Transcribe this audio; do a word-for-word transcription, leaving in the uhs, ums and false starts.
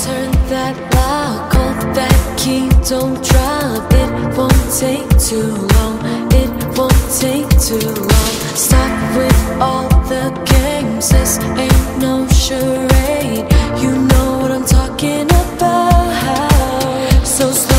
Turn that lock, hold that key, don't drop. It won't take too long, it won't take too long. Stop with all the games, this ain't no charade. You know what I'm talking about. So